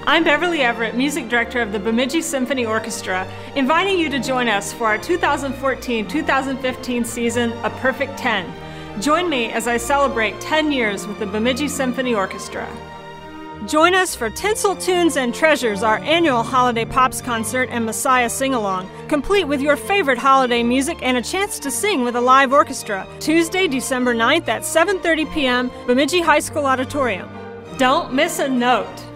I'm Beverly Everett, Music Director of the Bemidji Symphony Orchestra, inviting you to join us for our 2014-2015 season, A Perfect 10. Join me as I celebrate 10 years with the Bemidji Symphony Orchestra. Join us for Tinsel Tunes and Treasures, our annual Holiday Pops concert and Messiah sing-along, complete with your favorite holiday music and a chance to sing with a live orchestra. Tuesday, December 9th at 7:30 p.m., Bemidji High School Auditorium. Don't miss a note.